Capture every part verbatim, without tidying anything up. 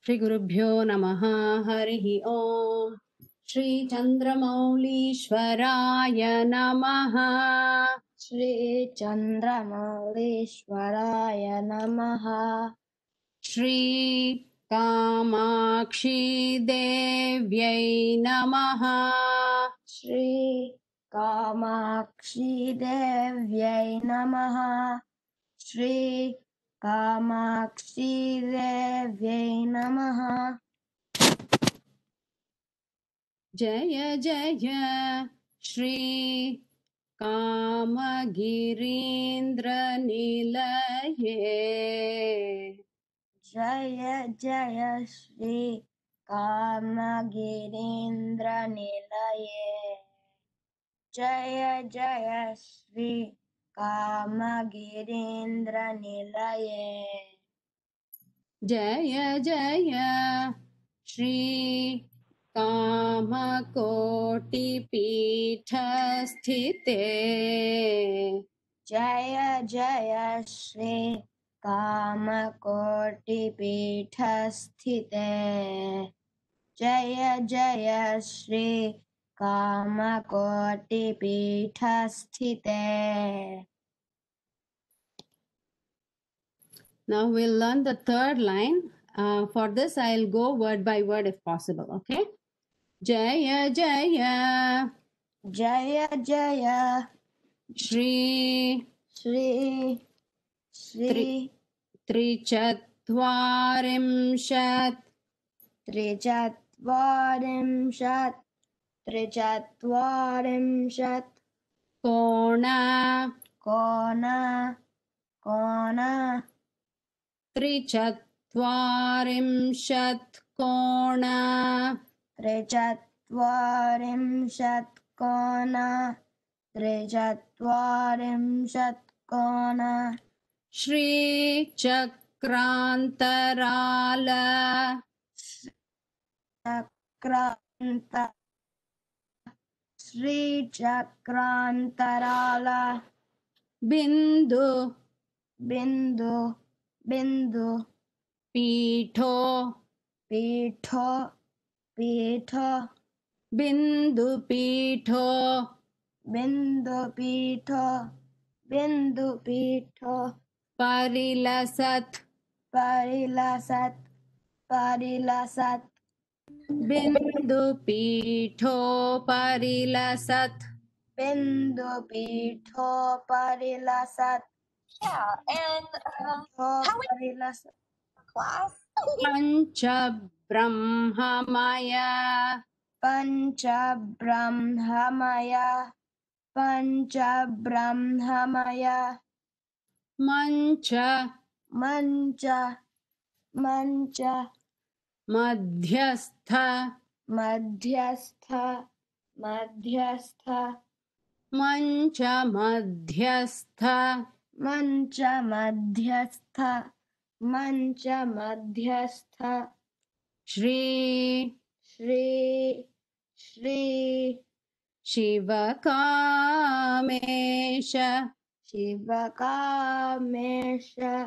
श्री गुरुभ्यो नमः। हरिः ओम। श्री चंद्रमौलीश्वराय नमः। श्री चंद्रमौलीश्वराय नमः। श्री कामाक्षी देव्यै नमः। श्री कामाक्षी देव्यै नमः। श्री कामाक्षी देव्यै नमः। जय जय श्री कामगिरीन्द्र निलये। जय जय श्री कामगिरीन्द्र निलये। जय जय श्री कामगिरीन्द्र निलये। जय जय श्री कामकोटिपीठस्थिते। जय जय श्री कामकोटिपीठस्थिते। जय जय Shri कामकोटिपीठस्थिते। Now we'll learn the third line. Uh, for this, I'll go word by word if possible. Okay. Jaya Jaya जय जय Shri Shri Tri Shri Trichatvarimshat त्रिचत्वारिंशत् त्रिचत्वारिंशत् Kona कोण कोण Trichatvarimshat Kona त्रिचत्वारिंशत् कोण त्रिचत्वारिंशत् कोण Shri Chakrantarala चक्रान्त श्रीचक्रान्तराल Bindu बिन्दु बिन्दु Pito पीठो पीठो Bindu Pito बिन्दुपीठो बिन्दुपीठो Parilasat परिलसत् परिलसत् Bindu Pito Parilasat. बिन्दुपीठो परिलसत् Yeah, and um, how many परिलसत् class? Pancha Brahmamaya पञ्चब्रह्ममय पञ्चब्रह्ममय Mancha मञ्च मञ्च Madhyastha मध्यस्थ मध्यस्थ Mancha Madhyastha मञ्च मध्यस्थ मञ्च मध्यस्थ Shri Shri Shri Shivakamesh शिवकामेश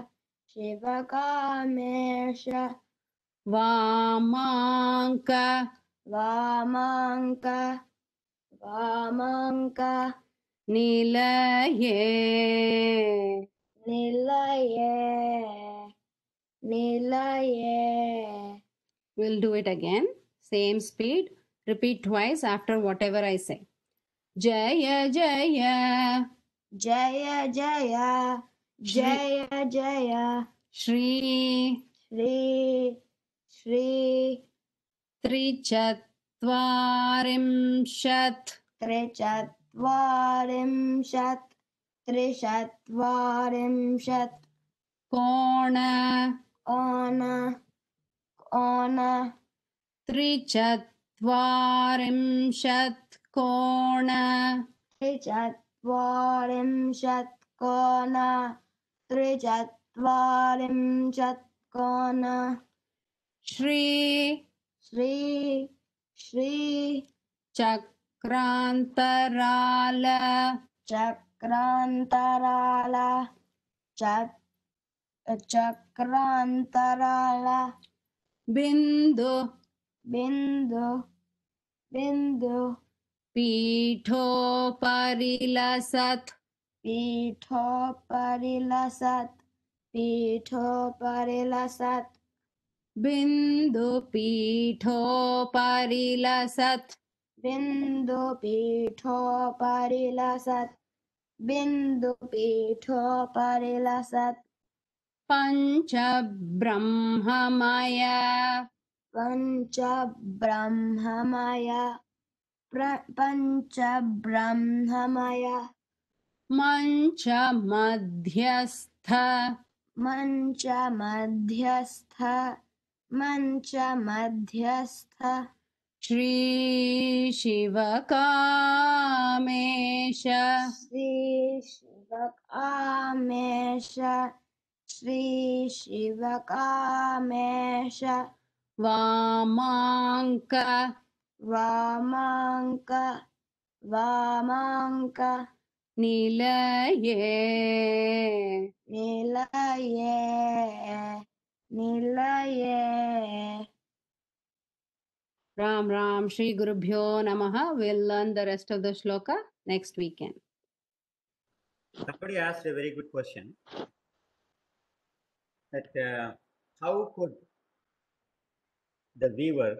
शिवकामेश Vamanka वामाङ्क वामाङ्क Nilaye. निलये निलये. We'll do it again. Same speed. Repeat twice after whatever I say. Jaya Jaya जय जय Shri जय जय Shri श्री श्री Trichatvarimshat त्रिचत्वारिंशत् त्रिचत्वारिंशत् Kona ओन ओन Trichatvarimshat Kona त्रिचत्वारिंशत् कोण त्रिचत्वारिंशत् कोण Shri Shri Shri Chakrantarala Bindu. Bindu. Bindu. Pitho parilasat. Pitho parilasat. Pitho parilasat. Bindu pitho parilasat. Bindu pitho parilasat. Bindu pitho parilasat. Pancha brahmamaya. Pancha brahmamaya. Pra- Pancha brahmamaya. Mancha madhyastha. Mancha madhyastha. Mancha madhyastha. Shri Shivakamesha. Shri Shivakamesha. Shri Shivakamesha. Vamanka. Vamanka. Vamanka. Nilaye. Nilaye. Nilaye. Ram Ram Shri Gurubhyo Namaha. We'll learn the rest of the shloka next weekend. Somebody asked a very good question that uh, how could the weaver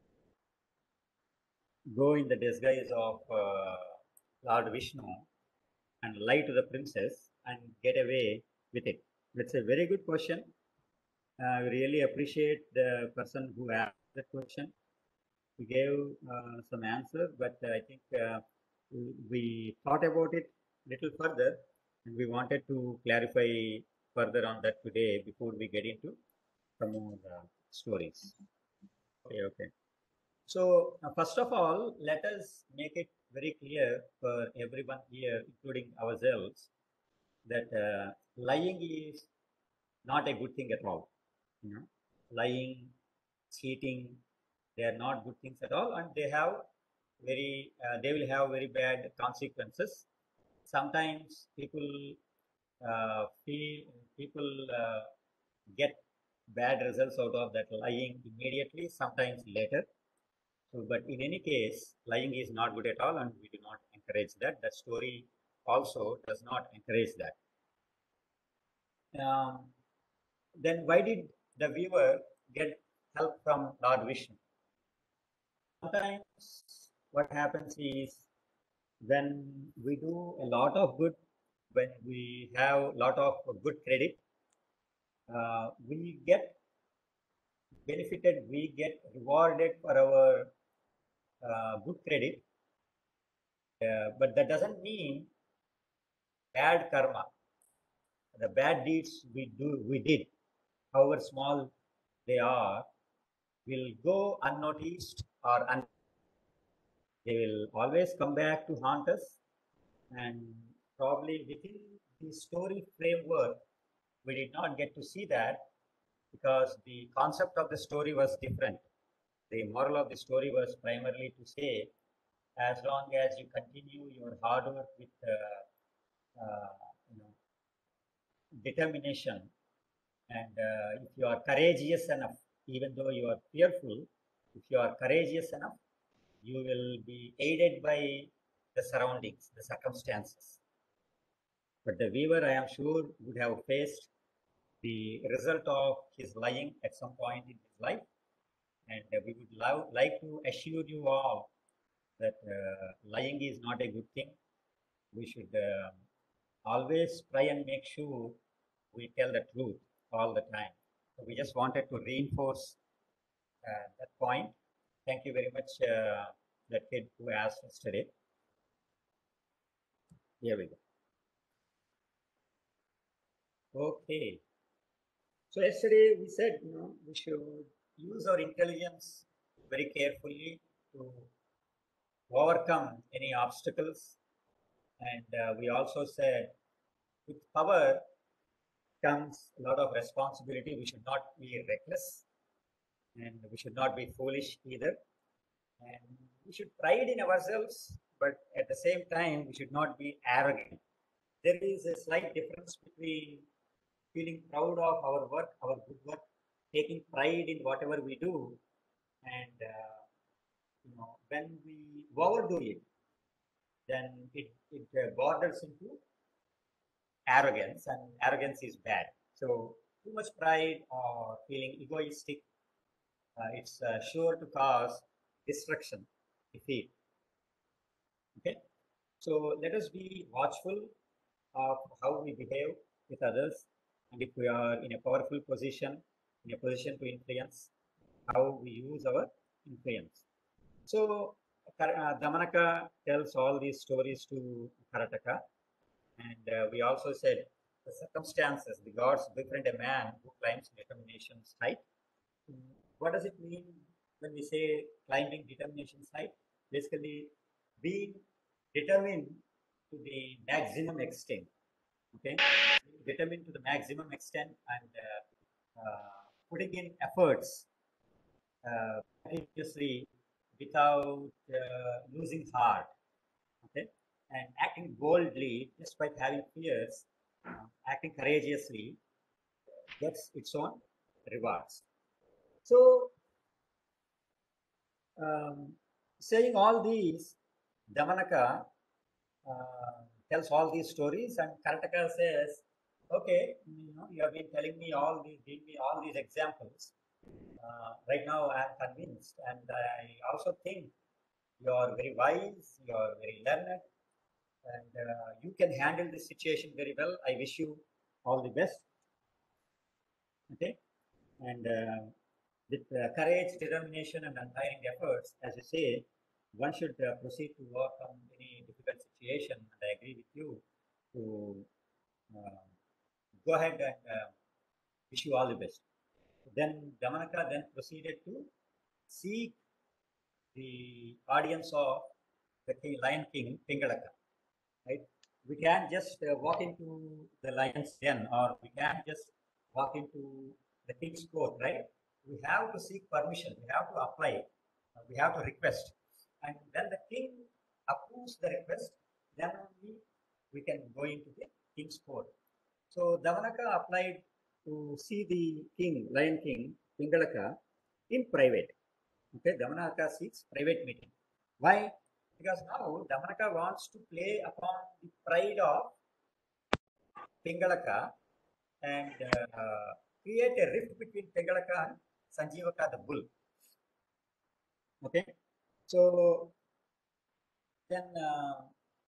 go in the disguise of uh, Lord Vishnu and lie to the princess and get away with it? That's a very good question. I uh, really appreciate the person who asked that question. We gave uh, some answers, but I think uh, we thought about it a little further and we wanted to clarify further on that today before we get into some more uh, stories. Okay, okay. So, uh, first of all, let us make it very clear for everyone here, including ourselves, that uh, lying is not a good thing at all. You know, lying, cheating, they are not good things at all, and they have very, uh, they will have very bad consequences. Sometimes people uh, feel, people uh, get bad results out of that lying immediately, sometimes later. So, but in any case, lying is not good at all, and we do not encourage that. That story also does not encourage that. Um, then why did the viewer get help from Lord Vishnu? Sometimes what happens is when we do a lot of good, when we have a lot of good credit, uh, we get benefited, we get rewarded for our uh, good credit, uh, but that doesn't mean bad karma. The bad deeds we do, we did, however small they are, will go unnoticed or un. They will always come back to haunt us, and probably within the story framework, we did not get to see that because the concept of the story was different. The moral of the story was primarily to say, as long as you continue your hard work with uh, uh, you know, determination, and uh, if you are courageous enough, even though you are fearful, if you are courageous enough, you will be aided by the surroundings, the circumstances. But the weaver, I am sure, would have faced the result of his lying at some point in his life. And uh, we would love, like to assure you all that uh, lying is not a good thing. We should uh, always try and make sure we tell the truth all the time. So we just wanted to reinforce uh, that point. Thank you very much, uh, the kid who asked yesterday. Here we go. Okay. So yesterday we said, you know, we should use our intelligence very carefully to overcome any obstacles. And uh, we also said, with power comes a lot of responsibility. We should not be reckless, and we should not be foolish either. And we should pride in ourselves, but at the same time, we should not be arrogant. There is a slight difference between feeling proud of our work, our good work, taking pride in whatever we do, and uh, you know, when we overdo it, then it, it uh, borders into arrogance, and arrogance is bad. So too much pride or feeling egoistic, uh, it's uh, sure to cause destruction, defeat. Okay, so let us be watchful of how we behave with others, and if we are in a powerful position, in a position to influence, how we use our influence. So uh, Damanaka tells all these stories to Karataka, and uh, we also said the circumstances, the gods befriend a man who climbs determination's height. What does it mean when we say climbing determination's height? Basically, being determined to the maximum extent. Okay, determined to the maximum extent, and uh, uh, putting in efforts uh, continuously without uh, losing heart. Okay, and acting boldly despite having fears, uh, acting courageously gets its own rewards. So, um, saying all these, Damanaka uh, tells all these stories, and Karataka says, "Okay, you know, you have been telling me all these, giving me all these examples. Uh, right now, I am convinced, and I also think you are very wise, you are very learned, and uh, you can handle this situation very well. I wish you all the best." Okay, and uh, with uh, courage, determination, and untiring efforts, as you say, one should uh, proceed to overcome any difficult situation. And I agree with you to uh, go ahead and uh, wish you all the best. Then Damanaka then proceeded to seek the audience of the king, Lion King, Pingalaka. Right? We can't just uh, walk into the lion's den, or we can't just walk into the king's court, right? We have to seek permission. We have to apply. Uh, we have to request. And when the king approves the request, then only we can go into the king's court. So Damanaka applied to see the king, Lion King, Pingalaka, in private. Okay, Damanaka seeks private meeting. Why? Because now Damanaka wants to play upon the pride of Pingalaka and uh, create a rift between Pingalaka and Sanjeevaka the bull. Okay, so then uh,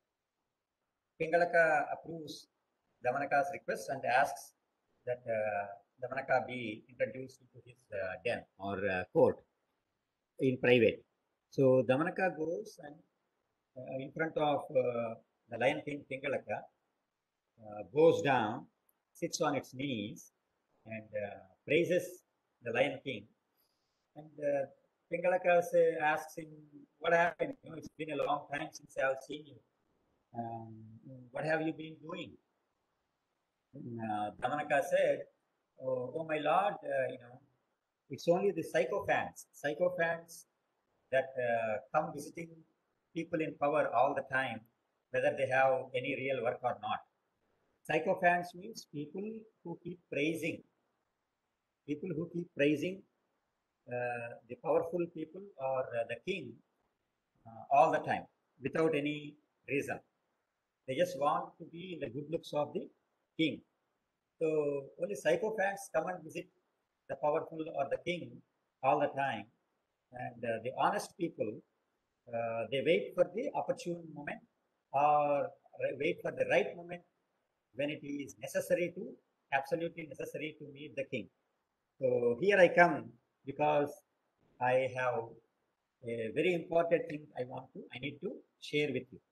Pingalaka approves Damanaka's request and asks that uh, Damanaka be introduced into his uh, den or uh, court in private. So Damanaka goes and uh, in front of uh, the Lion King Pingalaka, uh, goes down, sits on its knees, and uh, praises the Lion King. And uh, Pingalaka say, asks him, "What happened? You know, it's been a long time since I have seen you. Um, what have you been doing?" And, uh, Damanaka said, "Oh, oh my lord, uh, you know, it's only the sycophants, sycophants that uh, come visiting people in power all the time, whether they have any real work or not. Sycophants means people who keep praising, people who keep praising uh, the powerful people or uh, the king uh, all the time without any reason. They just want to be in the good looks of the king. So only sycophants come and visit the powerful or the king all the time, and uh, the honest people, uh, they wait for the opportune moment or wait for the right moment when it is necessary to, absolutely necessary to meet the king. So here I come because I have a very important thing I want to, I need to share with you.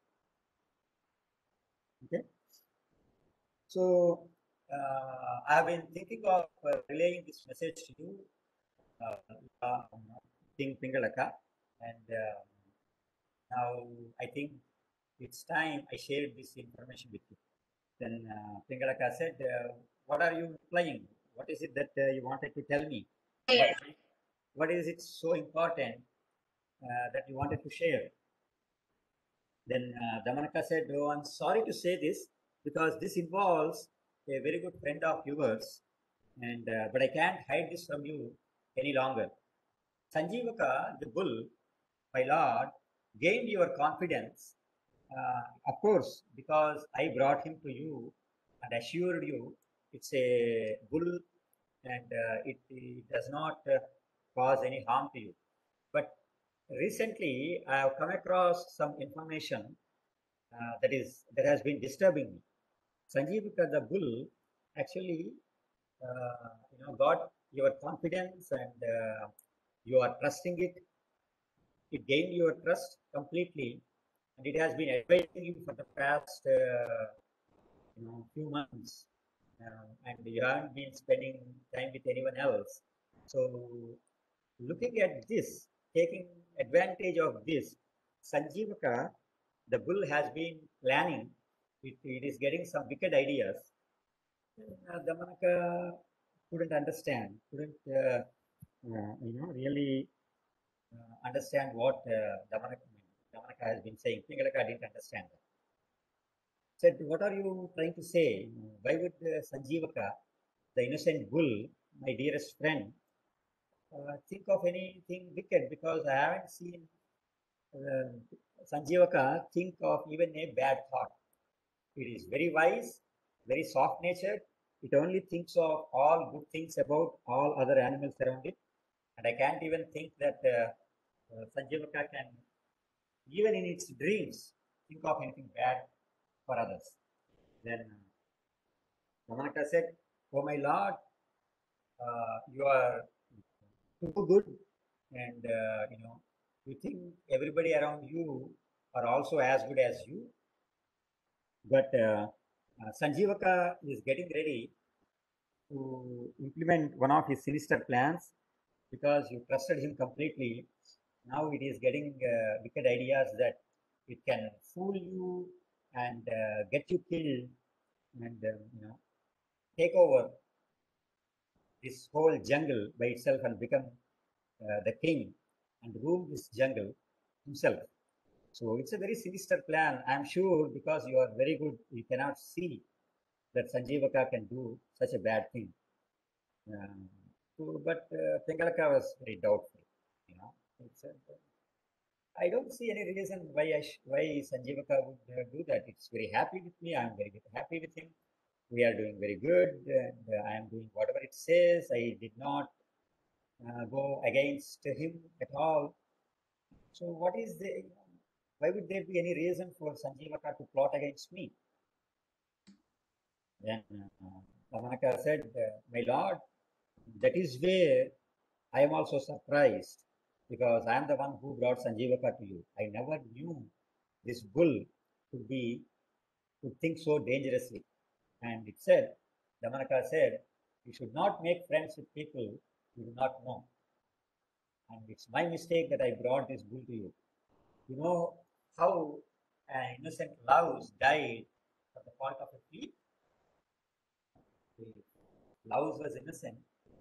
Okay. So uh, I have been thinking of uh, relaying this message to you, uh, uh, King Pingalaka, and uh, now I think it's time I shared this information with you. Then uh, Pingalaka said, uh, "What are you implying? What is it that uh, you wanted to tell me? What, what is it so important uh, that you wanted to share?" Then uh, Damanaka said, "Oh, I'm sorry to say this because this involves a very good friend of yours, and uh, but I can't hide this from you any longer. Sanjeevaka, the bull, my lord, gained your confidence, uh, of course, because I brought him to you and assured you it's a bull and uh, it, it does not uh, cause any harm to you. But recently, I have come across some information uh, that is that has been disturbing me. Sanjeevika, the bull, actually, uh, you know, got your confidence and uh, you are trusting it. It gained your trust completely, and it has been advising you for the past, uh, you know, few months, uh, and you haven't been spending time with anyone else. So, looking at this, taking advantage of this, Sanjeevaka, the bull has been planning. It, it is getting some wicked ideas. Uh, Damanaka couldn't understand, couldn't uh, uh, you know really uh, understand what uh, Damanaka, Damanaka has been saying. Pingalaka didn't understand that. Said, what are you trying to say? Why would uh, Sanjeevaka, the innocent bull, my dearest friend, uh, think of anything wicked? Because I haven't seen uh, Sanjeevaka think of even a bad thought. It is very wise, very soft natured. It only thinks of all good things about all other animals around it. And I can't even think that uh, uh, Sanjeevaka can, even in its dreams, think of anything bad for others. Then Damanaka said, oh my lord, uh, you are too good, and uh, you know, you think everybody around you are also as good as you. But uh, uh, Sanjeevaka is getting ready to implement one of his sinister plans because you trusted him completely. Now it is getting uh, wicked ideas that it can fool you and uh, get you killed and uh, you know take over this whole jungle by itself and become uh, the king and rule this jungle himself. So it's a very sinister plan. I'm sure because you are very good, you cannot see that Sanjeevaka can do such a bad thing. Um, so, but uh, Pingalaka was very doubtful. You know, it's a, I don't see any reason why I sh- why Sanjeevaka would uh, do that. It's very happy with me. I'm very happy with him. We are doing very good, and uh, I am doing whatever it says. I did not uh, go against him at all. So, what is the? Why would there be any reason for Sanjeevaka to plot against me? Then uh, Damanaka said, uh, "My lord, that is where I am also surprised because I am the one who brought Sanjeevaka to you. I never knew this bull could be could think so dangerously." And it said, Damanaka said, you should not make friends with people you do not know. And it's my mistake that I brought this bull to you. You know how an innocent louse died for the fault of a flea? The louse was innocent.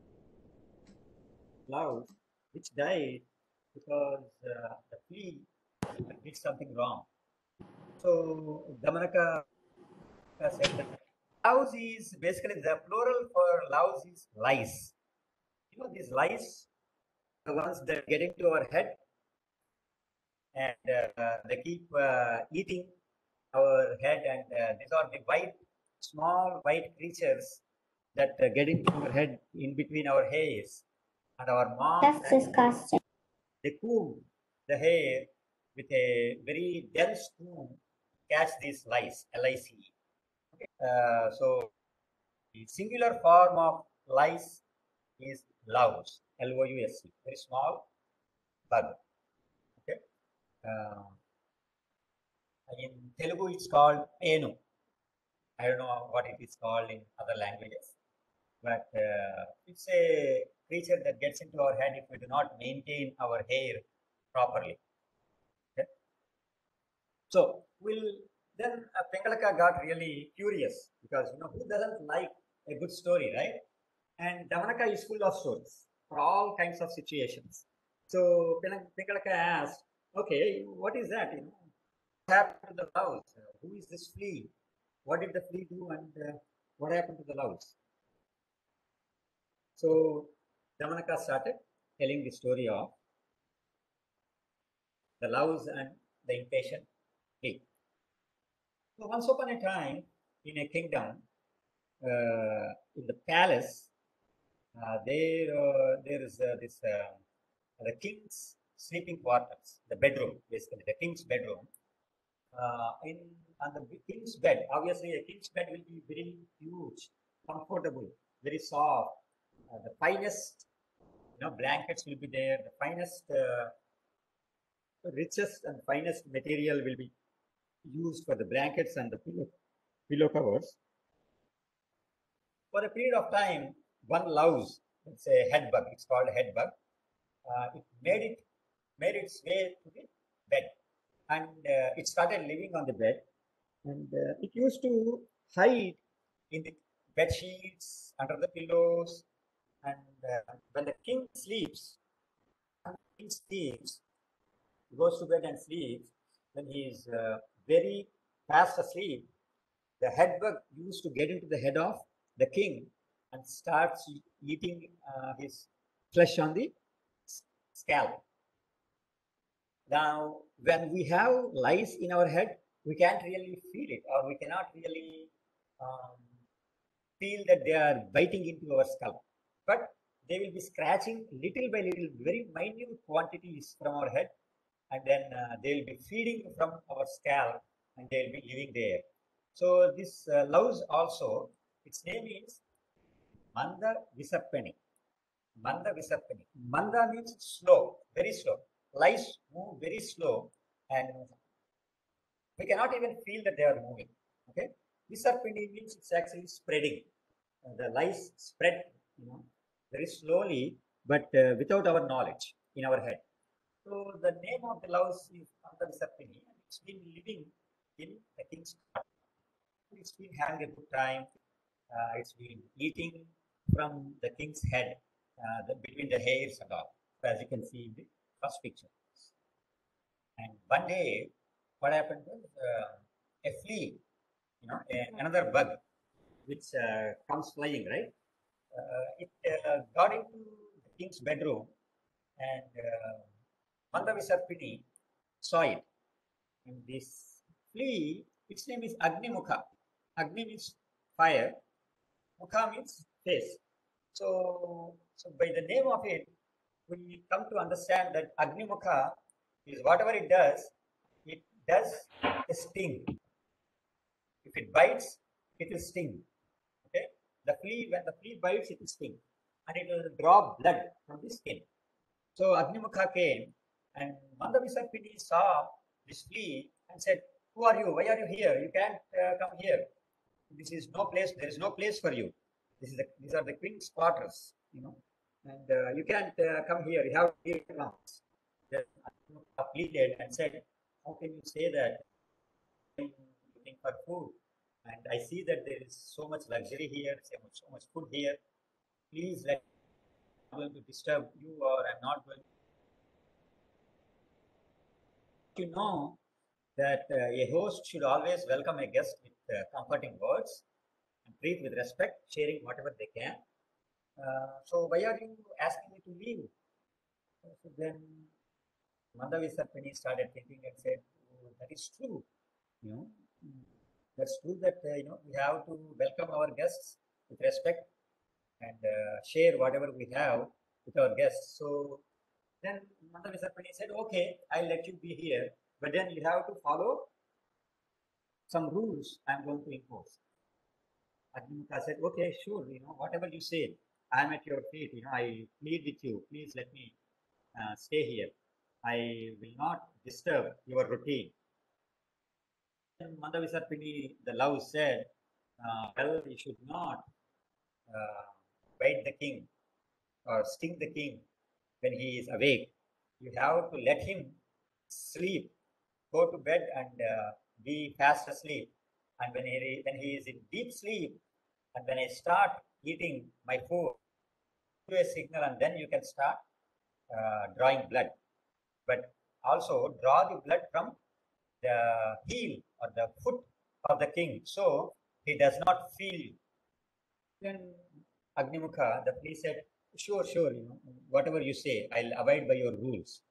Louse, which died because uh, the flea did something wrong. So Damanaka said that louse is basically the plural for louse is lice. You know, these lice, the ones that get into our head and uh, they keep uh, eating our head, and uh, these are the white, small white creatures that uh, get into our head in between our hairs and our mom. That's disgusting. They comb the hair with a very dense comb, catch these lice, L I C E. Uh, so the singular form of lice is louse, L O U S E, very small bug. Okay. Uh, in Telugu, it's called Penu. I don't know what it is called in other languages, but uh, it's a creature that gets into our head if we do not maintain our hair properly. Okay. So we'll then uh, Pengalaka got really curious because you know who doesn't like a good story, right? And Damanaka is full of stories for all kinds of situations. So Pengalaka asked, okay, what is that? You know, what happened to the louse? Uh, who is this flea? What did the flea do and uh, what happened to the louse? So Damanaka started telling the story of the loves and the impatient flea. So once upon a time, in a kingdom, uh, in the palace, uh, there uh, there is uh, this uh, the king's sleeping quarters, the bedroom, basically the king's bedroom. Uh, in on the king's bed, obviously a king's bed will be very huge, comfortable, very soft. Uh, the finest, you know, blankets will be there. The finest, uh, richest and finest material will be used for the blankets and the pillow, pillow covers. For a period of time, one louse, it's a head bug. It's called head bug. Uh, it made it made its way to the bed, and uh, it started living on the bed. And uh, it used to hide in the bed sheets, under the pillows, and uh, when the king sleeps, when the king sleeps, he goes to bed and sleeps. When he is uh, very fast asleep, the head bug used to get into the head of the king and starts e- eating uh, his flesh on the s- scalp. Now, when we have lice in our head, we can't really feel it, or we cannot really um, feel that they are biting into our scalp. But they will be scratching little by little, very minute quantities from our head, and then uh, they will be feeding from our scalp, and they will be living there. So this uh, louse also, its name is Manda Visappani. Manda Visappani. Manda means slow, very slow. Lice move very slow, and we cannot even feel that they are moving. Okay, Visappani means it's actually spreading. Uh, the lice spread, you know, very slowly, but uh, without our knowledge in our head. So the name of the louse is Manda Visappani, and it's been living in the king's garden. It's been having a good time. Uh, it's been eating from the king's head, uh, the, between the hairs and all, as you can see in the first picture. And one day, what happened was uh, a flea, you know, a, another bug, which uh, comes flying, right? Uh, it uh, got into the king's bedroom, and uh, Mandavisarpini saw it. And this flea, its name is Agni Mukha. Agni means fire, Mukha means face. So, so by the name of it, we come to understand that Agni Mukha is whatever it does, it does a sting. If it bites, it will sting. Okay, the flea, when the flea bites, it will sting, and it will draw blood from the skin. So Agni Mukha came, and Mandavisarpini saw this flea and said, "Who are you? Why are you here? You can't uh, come here. This is no place. There is no place for you. This is the, these are the king's quarters, you know, and uh, you can't uh, come here. You have to leave now." Then Agni Mukha pleaded and said, "How can you say that? I'm looking for food, and I see that there is so much luxury here, so much, so much food here. Please let I'm not going to disturb you, or I'm not going to know that uh, a host should always welcome a guest with uh, comforting words and treat with respect, sharing whatever they can. Uh, so why are you asking me to leave?" So then Mandavisarpini started thinking and said, "Oh, that is true. You know, mm, that's true that uh, you know we have to welcome our guests with respect and uh, share whatever we have with our guests." So then Mandavisarpini said, "Okay, I'll let you be here, but then you have to follow some rules I'm going to impose." Agni Mukha said, "Okay, sure, you know, whatever you say, I'm at your feet, you know, I plead with you, please let me uh, stay here. I will not disturb your routine." Then Mandavisarpini, the love said, uh, "Well, you should not uh, bite the king or sting the king when he is awake. You have to let him sleep, go to bed and uh, be fast asleep. And when he, when he is in deep sleep, and when I start eating my food, do a signal, and then you can start uh, drawing blood. But also draw the blood from the heel or the foot of the king, so he does not feel you." Then Agni Mukha, the priest said, Sure, sure. You know, whatever you say, I'll abide by your rules.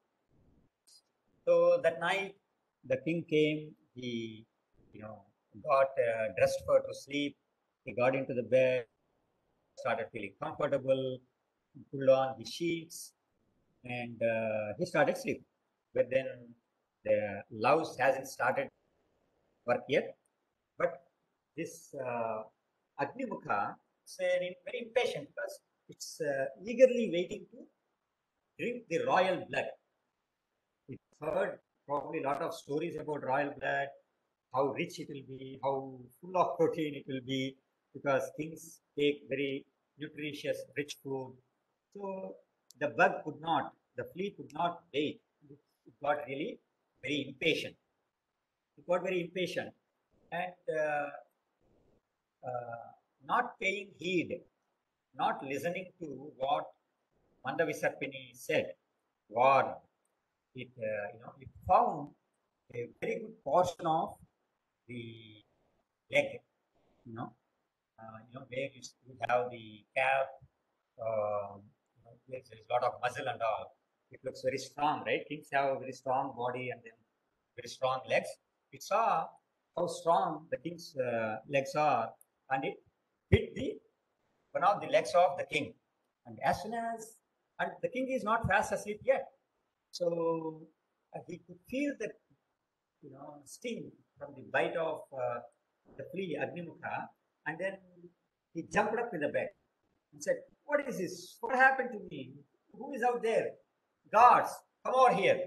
So that night, the king came. He, you know, got uh, dressed for to sleep. He got into the bed, started feeling comfortable, pulled on the sheets, and uh, he started sleeping. But then the louse hasn't started work yet. But this uh, Agnimukha is very impatient because it's uh, eagerly waiting to drink the royal blood. It heard probably a lot of stories about royal blood, how rich it will be, how full of protein it will be, because kings take very nutritious, rich food. So the bug could not, the flea could not wait. It got really very impatient. It got very impatient and uh, uh, not paying heed, not listening to what Mandavisarpini said, warned. It, uh, you know, it found a very good portion of the leg, you know, uh, you know, where you, you have the calf, um, you know, there's, there's a lot of muscle and all. It looks very strong, right? Kings have a very strong body and then very strong legs. It saw how strong the king's uh, legs are, and it hit the one of the legs of the king. And as soon as, and the king is not fast asleep yet, so uh, he could feel the, you know, sting from the bite of uh, the flea Agnimukha, and then he jumped up in the bed and said, "What is this? What happened to me? Who is out there? Guards, come over here."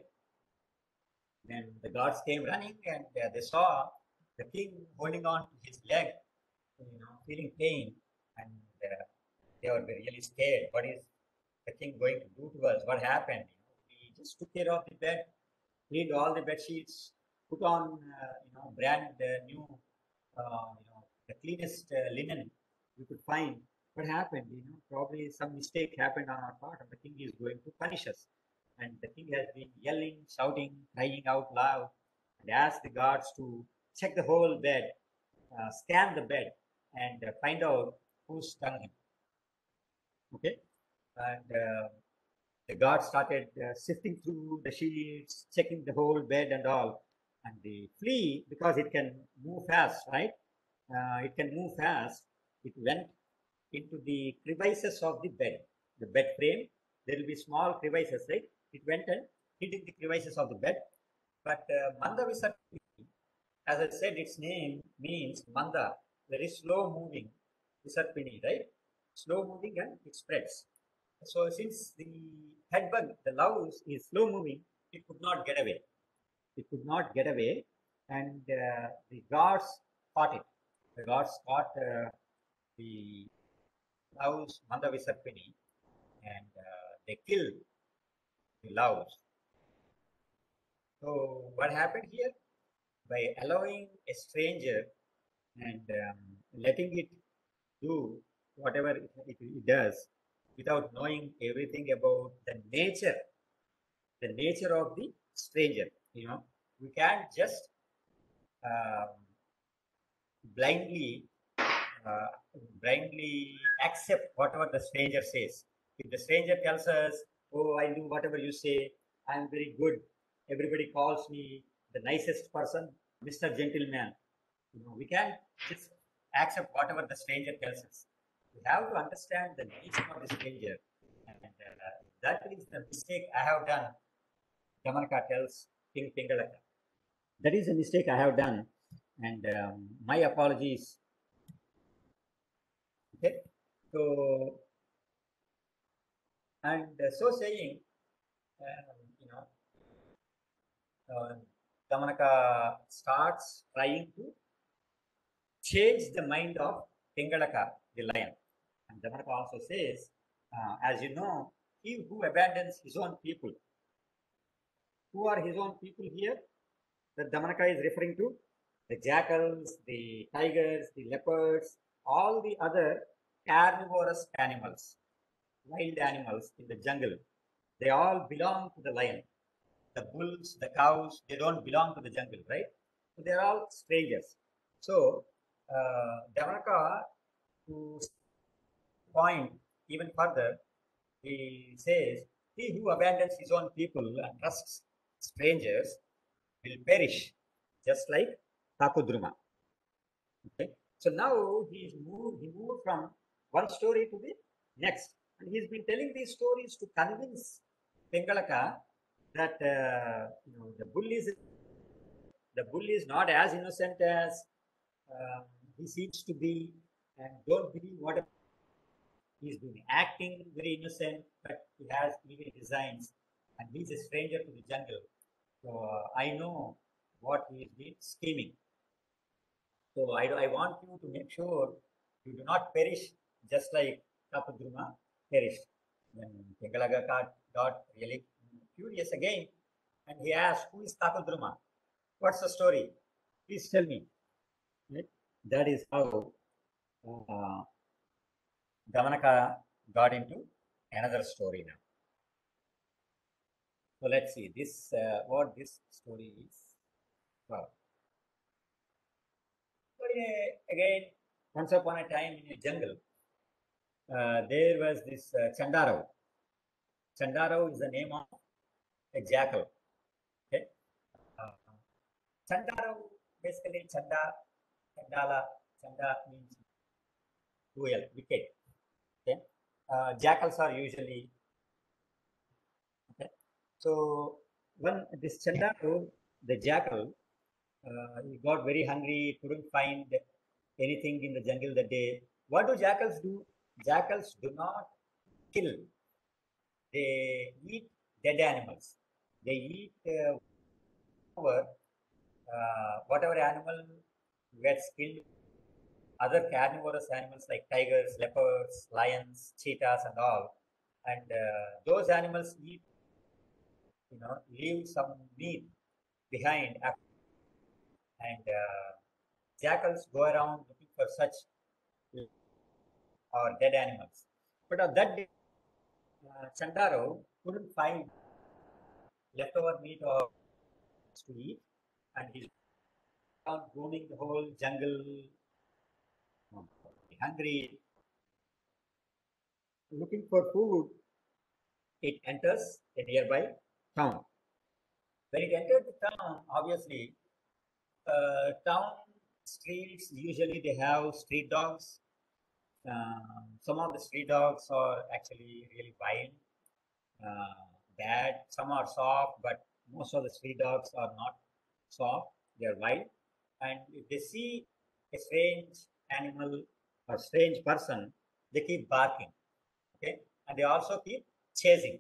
Then the guards came running, and uh, they saw the king holding on to his leg, you know, feeling pain, and uh, they were really scared. What is the king going to do to us? What happened? You know, we just took care of the bed, cleaned all the bed sheets, put on, uh, you know, brand uh, new, uh, you know, the cleanest uh, linen you could find. What happened? You know, probably some mistake happened on our part, and the king is going to punish us. And the king has been yelling, shouting, crying out loud, and asked the guards to check the whole bed, uh, scan the bed, and uh, find out who stung him. Okay, and uh, the guard started uh, sifting through the sheets, checking the whole bed and all. And the flea, because it can move fast, right? Uh, it can move fast. It went into the crevices of the bed, the bed frame. There will be small crevices, right? It went and hid in the crevices of the bed. But uh, Mandavisarpini, as I said, its name means Manda, very slow moving, Visarpini, right? Slow moving and it spreads. So since the headbug, the louse, is slow moving, it could not get away. It could not get away, and uh, the guards caught it. The guards caught uh, the louse Mandavisarpini, and uh, they killed the louse. So what happened here? By allowing a stranger and um, letting it do whatever it, it, it does without knowing everything about the nature, the nature of the stranger. You know, we can't just um, blindly, uh, blindly accept whatever the stranger says. If the stranger tells us, "Oh, I'll do whatever you say. I'm very good. Everybody calls me the nicest person, Mister Gentleman." You know, we can't just accept whatever the stranger tells us. We have to understand the nature of the stranger, and uh, that is the mistake I have done. Damanaka tells King Pingalaka. That is a mistake I have done, and um, my apologies. Okay, so and uh, so saying, um, you know, uh, Damanaka starts trying to change the mind of Pingalaka, the lion. And Damanaka also says, uh, as you know, he who abandons his own people. Who are his own people here? That Damanaka is referring to the jackals, the tigers, the leopards, all the other carnivorous animals, wild animals in the jungle. They all belong to the lion. The bulls, the cows, they don't belong to the jungle, right? So they're all strangers. So uh, Damanaka, to point even further, he says, he who abandons his own people and trusts strangers will perish, just like Takudruma. Okay. So now he's moved, he moved from one story to the next. And he's been telling these stories to convince Pengalaka that uh, you know, the bull is the bull is not as innocent as um, he seems to be, and don't believe what he's been acting very innocent, but he has evil designs, and he's a stranger to the jungle. So uh, I know what he's been scheming. So I, I want you to make sure you do not perish just like Kapudruma perished. When Pengalaga got, got really curious again, and he asked, who is Kapudruma? What's the story? Please tell me. Right? That is how uh, Gamanaka got into another story now. So let's see this uh, what this story is. Wow. So uh, again, once upon a time in a jungle, uh, there was this uh, Chandarao. Chandarao is the name of a jackal. Okay. Uh, Chandarao, basically Chanda, Chandala, Chanda means cruel, wicked. Okay. Uh, jackals are usually okay. So when this Chandarao, the jackal, uh, he got very hungry, couldn't find anything in the jungle that day. What do jackals do? Jackals do not kill. They eat dead animals. They eat uh, whatever, uh, whatever animal gets killed. Other carnivorous animals like tigers, leopards, lions, cheetahs, and all. And uh, those animals eat, you know, leave some meat behind. And uh, jackals go around looking for such or dead animals. But on that day, uh, Chandaro couldn't find leftover meat or to eat, and he's found roaming the whole jungle, um, hungry, looking for food. It enters a nearby town. When it entered the town, obviously, uh, town streets usually they have street dogs. Um, some of the street dogs are actually really wild, uh, bad. Some are soft, but most of the street dogs are not soft. They are wild, and if they see a strange animal or strange person, they keep barking. Okay, and they also keep chasing.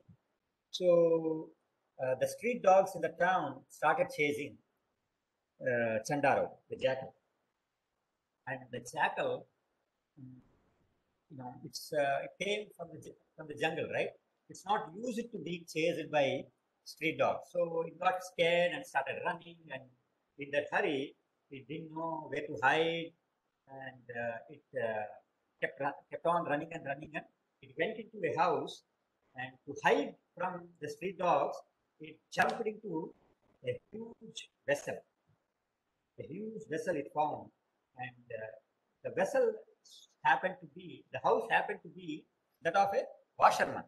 So uh, the street dogs in the town started chasing uh, Chandaro, the jackal, and the jackal, mm, you know, it's uh, it came from the ju- from the jungle, right? It's not used to be chased by street dogs, so it got scared and started running. And in that hurry, it didn't know where to hide, and uh, it uh, kept run- kept on running and running, and it went into a house. And to hide from the street dogs, it jumped into a huge vessel. A huge vessel it found, and uh, the vessel happened to be the house happened to be that of a washerman.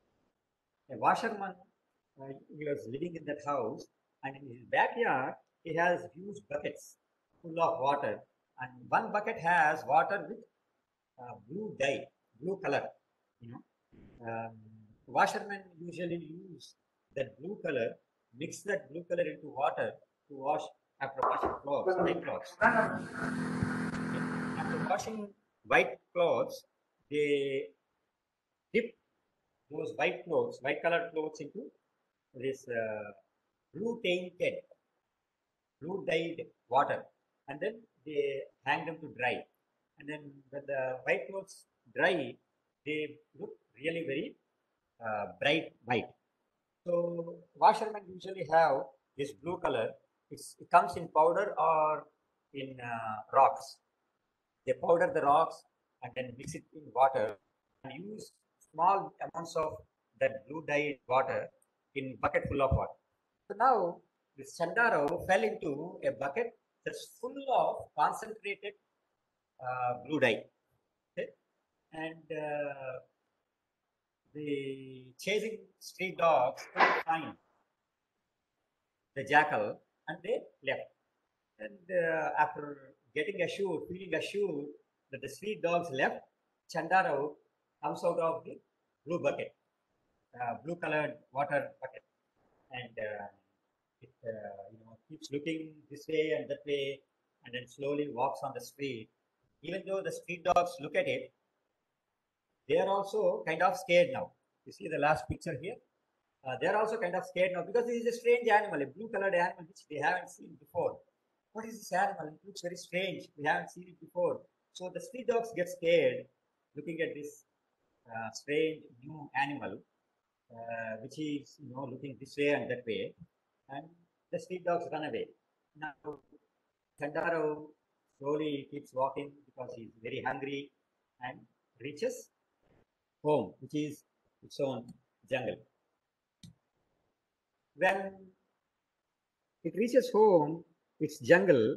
A washerman, uh, he was living in that house, and in his backyard he has huge buckets full of water, and one bucket has water with uh, blue dye, blue color. You know, um, washermen usually use that blue color, mix that blue color into water to wash after washing clothes, white clothes. Okay. After washing white clothes, they dip those white clothes, white colored clothes into this uh, blue tainted, blue dyed water, and then they hang them to dry. And then when the white clothes dry, they look really very uh, bright white. So washermen usually have this blue color. It's, it comes in powder or in uh, rocks. They powder the rocks and then mix it in water and use small amounts of that blue dyed water in bucket full of water. So now this Chandaro fell into a bucket that's full of concentrated uh, blue dye. Okay? And uh, the chasing street dogs couldn't find the jackal and they left. And uh, after getting assured, feeling assured that the street dogs left, Chandarao comes out of the blue bucket, uh, blue colored water bucket, and uh, it uh, you know keeps looking this way and that way, and then slowly walks on the street. Even though the street dogs look at it, they are also kind of scared now. You see the last picture here? Uh, they are also kind of scared now because this is a strange animal, a blue colored animal which they haven't seen before. What is this animal? It looks very strange. We haven't seen it before. So the street dogs get scared looking at this uh, strange new animal, uh, which is you know looking this way and that way, and the street dogs run away. Now Chandarao slowly keeps walking because he's very hungry and reaches home, which is its own jungle. When it reaches home, its jungle,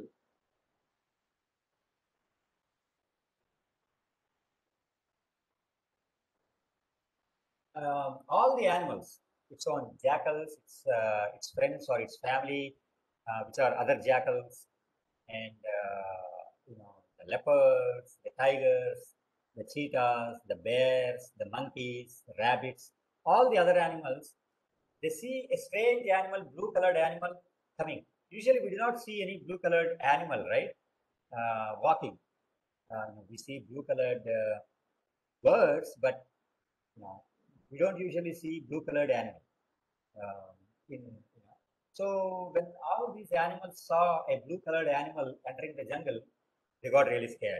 um, all the animals, its own jackals, its, uh, its friends or its family, uh, which are other jackals, and uh, you know the leopards, the tigers, the cheetahs, the bears, the monkeys, the rabbits, all the other animals, they see a strange animal, blue-colored animal coming. Usually, we do not see any blue-colored animal, right? Uh, walking. Uh, we see blue-colored uh, birds, but you know, we don't usually see blue-colored animal. Um, in, you know. So when all these animals saw a blue-colored animal entering the jungle, they got really scared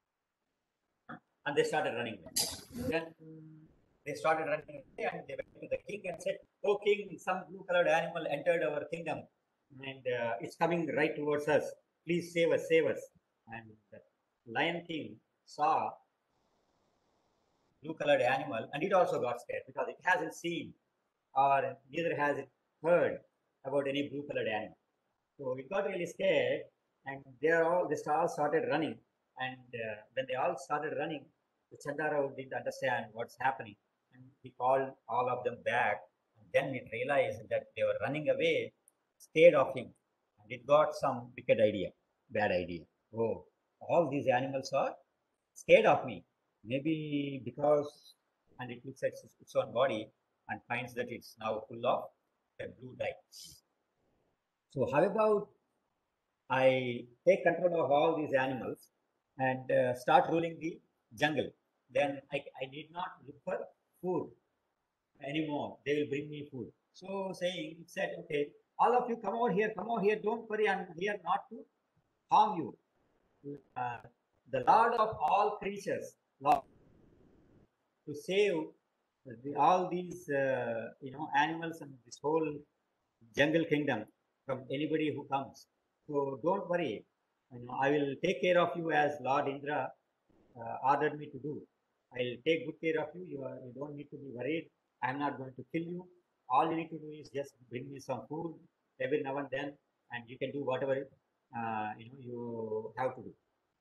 and they started running away. Then they started running away and they went to the king and said, "Oh king, some blue-colored animal entered our kingdom and uh, it's coming right towards us. Please save us, save us." And the Lion King saw blue-colored animal and it also got scared because it hasn't seen or neither has it heard about any blue-colored animal. So it got really scared, and they are all they all started running. And uh, when they all started running, the Chandarao didn't understand what's happening, and he called all of them back. And then he realized that they were running away, scared of him, and it got some wicked idea, bad idea. Oh, all these animals are scared of me. Maybe because, and it looks at its own body and finds that it's now full of the blue dye. So how about I take control of all these animals and uh, start ruling the jungle? Then I, I need not look for food anymore. They will bring me food. So saying, it said, okay, all of you come over here, come over here. Don't worry, I'm here not to harm you. Uh, the Lord of all creatures, Lord, to save the, all these uh, you know animals and this whole jungle kingdom from anybody who comes. So don't worry, you know, I will take care of you as Lord Indra uh, ordered me to do. I'll take good care of you. You, are, you don't need to be worried. I'm not going to kill you. All you need to do is just bring me some food every now and then, and you can do whatever uh, you know you have to do.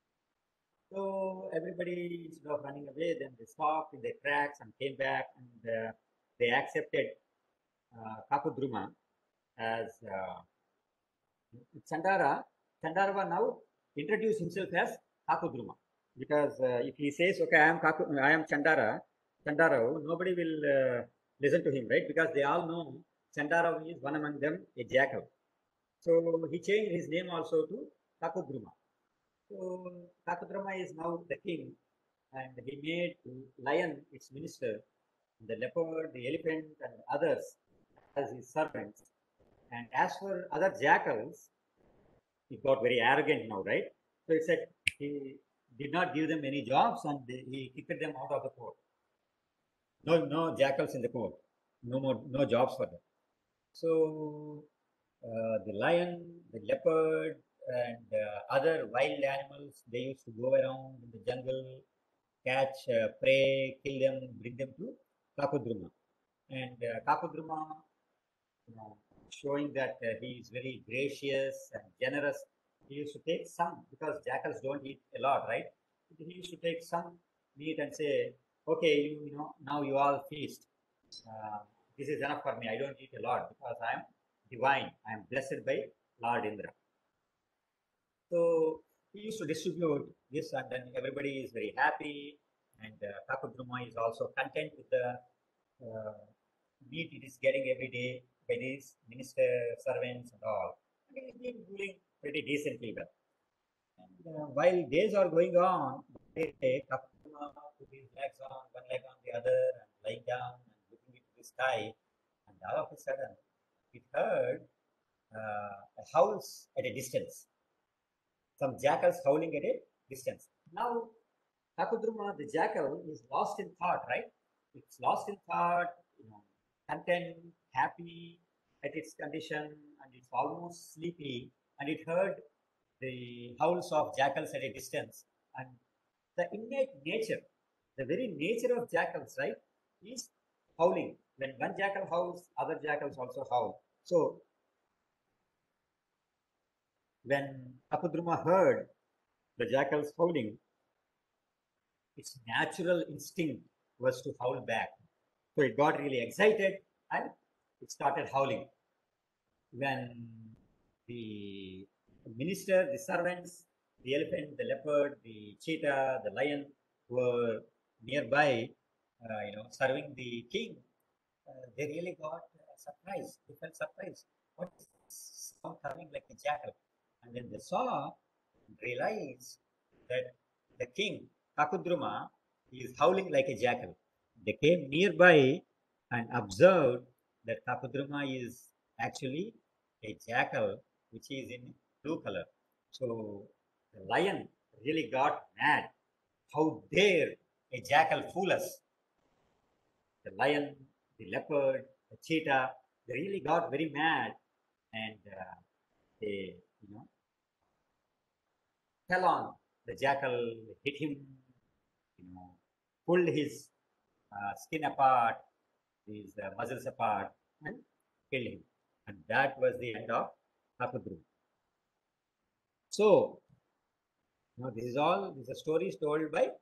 So everybody, instead of running away, then they stopped in their tracks and came back, and uh, they accepted uh, Kakudruma as uh, Chandara. Chandara now introduced himself as Kakudruma because uh, if he says, "Okay, I am Kaku, I am Chandara," Chandara, nobody will uh, listen to him, right? Because they all know Chandara is one among them, a jackal. So he changed his name also to Kakudruma. So Kakudruma is now the king, and he made lion its minister, the leopard, the elephant, and others as his servants. And as for other jackals, he got very arrogant now, right? So he said he did not give them any jobs and he kicked them out of the court. No, no jackals in the court. No more, no jobs for them. So uh, the lion, the leopard, and uh, other wild animals, they used to go around in the jungle, catch uh, prey, kill them, bring them to Kakudruma. And uh, Kakudruma, you know, showing that uh, he is very gracious and generous. He used to take some, because jackals don't eat a lot, right? He used to take some meat and say, okay, you, you know, now you all feast. Uh, this is enough for me. I don't eat a lot because I am divine. I am blessed by Lord Indra. So he used to distribute this, and then everybody is very happy. And uh, Kakudruma is also content with the uh, meat it is getting every day by these minister servants and all. And he has been doing pretty decently well. And uh, while days are going on, they take Kakudruma put his legs on, one leg on the other, and lying down and looking into the sky. And all of a sudden, it heard uh, a howls at a distance. Some jackals howling at a distance. Now, Kakudruma, the jackal, is lost in thought, right? It's lost in thought, you know, content, happy at its condition, and it's almost sleepy. And it heard the howls of jackals at a distance. And the innate nature, the very nature of jackals, right, is howling. When one jackal howls, other jackals also howl. So, when Kakudruma heard the jackals howling, its natural instinct was to howl back. So it got really excited and it started howling. When the minister, the servants, the elephant, the leopard, the cheetah, the lion were nearby, uh, you know, serving the king, uh, they really got uh, surprised. They felt surprised. What is this sound coming like a jackal? And then they saw and realized that the king, Kakudruma, is howling like a jackal. They came nearby and observed that Kakudruma is actually a jackal, which is in blue color. So the lion really got mad. How dare a jackal fool us? The lion, the leopard, the cheetah, they really got very mad and uh, they, you know, fell on the jackal, hit him, you know, pulled his uh, skin apart, his uh, muscles apart, and killed him. And that was the end of Kakudruma. So, you know, this is all, this is a story told by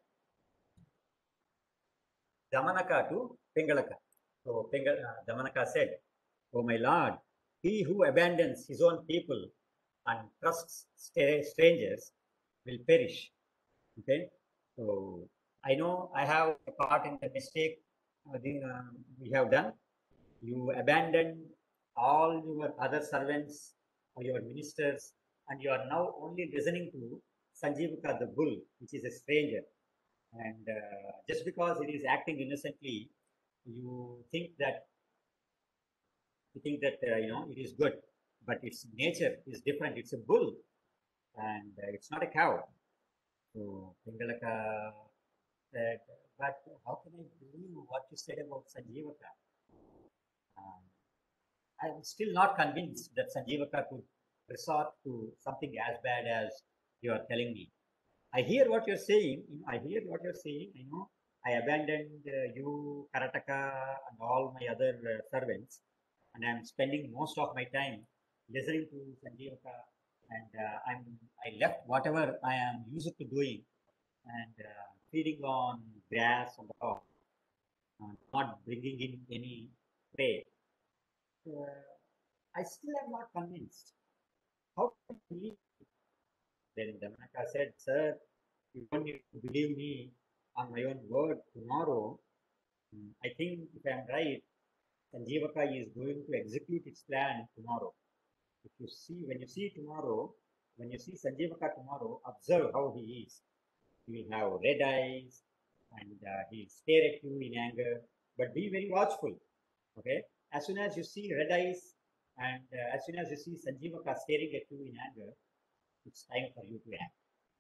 Damanaka to Pingalaka. So, Pingal, uh, Damanaka said, "Oh my lord, he who abandons his own people and trusts strangers will perish." Okay, so I know I have a part in the mistake uh, the, uh, we have done. You abandoned all your other servants or your ministers, and you are now only listening to Sanjeevaka the bull, which is a stranger. And uh, just because it is acting innocently, you think that you think that uh, you know it is good, but its nature is different. It's a bull, and uh, it's not a cow. So Pingalaka said, "But how can I believe what you said about Sanjeevaka? Um, I am still not convinced that Sanjeevaka could resort to something as bad as you are telling me. I hear what you're saying. You know, I hear what you're saying. I know I abandoned uh, you, Karataka, and all my other uh, servants, and I'm spending most of my time listening to Sanjeevaka, and uh, I'm I left whatever I am used to doing and uh, feeding on grass and all, uh, not bringing in any prey. Uh, I still am not convinced. How can I believe?" Then Damanaka said, "Sir, you don't need to believe me on my own word tomorrow. Mm, I think if I'm right, Sanjeevaka is going to execute its plan tomorrow. If you see, when you see tomorrow, when you see Sanjeevaka tomorrow, observe how he is. He will have red eyes and uh, he'll stare at you in anger, but be very watchful. Okay? As soon as you see red eyes and uh, as soon as you see Sanjeevaka staring at you in anger, it's time for you to act.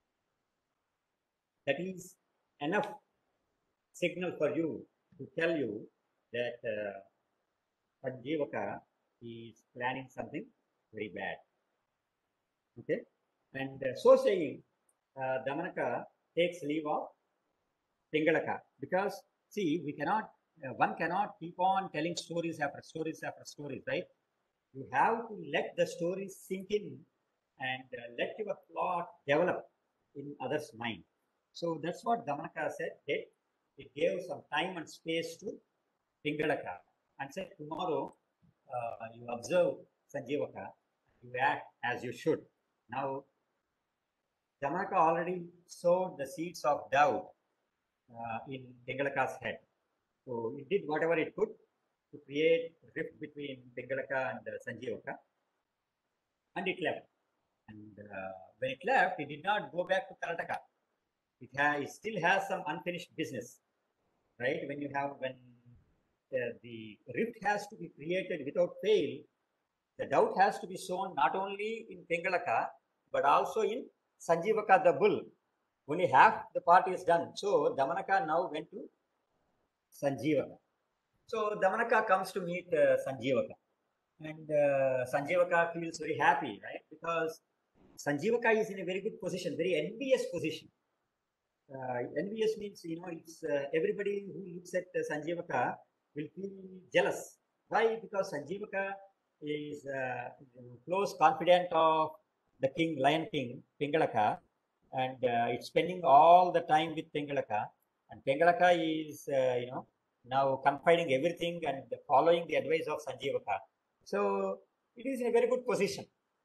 That is enough signal for you to tell you that uh, Sanjeevaka is planning something very bad." Okay, and uh, so saying, uh, Damanaka takes leave of Pingalaka because see, we cannot, uh, one cannot keep on telling stories after stories after stories, right? You have to let the stories sink in and uh, let your plot develop in others' mind. So that's what Damanaka said. Hey, it gave some time and space to Pingalaka and said, tomorrow uh, you observe Sanjeevaka, you act as you should. Now, Damanaka already sowed the seeds of doubt uh, in Pingalaka's head. So it did whatever it could to create rift between Pingalaka and uh, Sanjeevaka, and it left. And uh, when it left, it did not go back to Karnataka. It, has, it still has some unfinished business, right? When you have, when uh, the rift has to be created without fail, the doubt has to be sown not only in Pingalaka, but also in Sanjeevaka the bull. Only half the part is done. So Damanaka now went to Sanjeevaka. So Damanaka comes to meet uh, Sanjeevaka. And uh, Sanjeevaka feels very happy, right? Because Sanjeevaka is in a very good position, very envious position. Uh, envious means, you know, it's uh, everybody who looks at uh, Sanjeevaka will feel jealous. Why? Because Sanjeevaka is uh, close confidant of the king, Lion King, Pingalaka, and uh, it's spending all the time with Pingalaka. And Pingalaka is, uh, you know, now confiding everything and following the advice of Sanjeevaka. So it is in a very good position.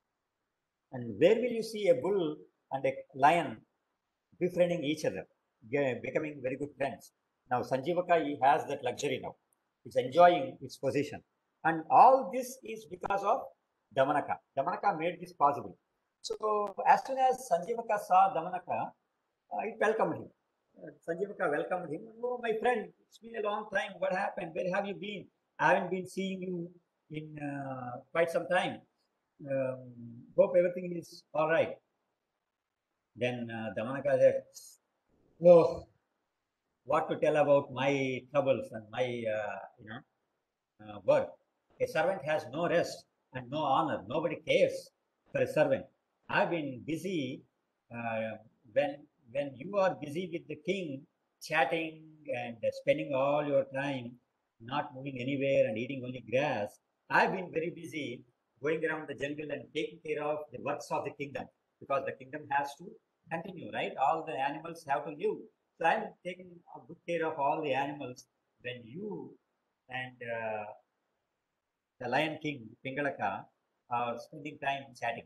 And where will you see a bull and a lion befriending each other, becoming very good friends? Now Sanjeevaka, he has that luxury now. It's enjoying its position. And all this is because of Damanaka. Damanaka made this possible. So as soon as Sanjeevaka saw Damanaka, uh, it welcomed him. Uh, Sanjeevaka welcomed him. Oh, my friend, it's been a long time. What happened? Where have you been? I haven't been seeing you in uh, quite some time. Um, hope everything is all right. Then uh, Damanaka said, oh, what to tell about my troubles and my, uh, you know, uh, work. A servant has no rest and no honor. Nobody cares for a servant. I've been busy uh, when when you are busy with the king, chatting and spending all your time not moving anywhere and eating only grass. I've been very busy going around the jungle and taking care of the works of the kingdom, because the kingdom has to continue, right? All the animals have to live. So I'm taking good care of all the animals when you and uh, the Lion King, Pingalaka, are spending time chatting.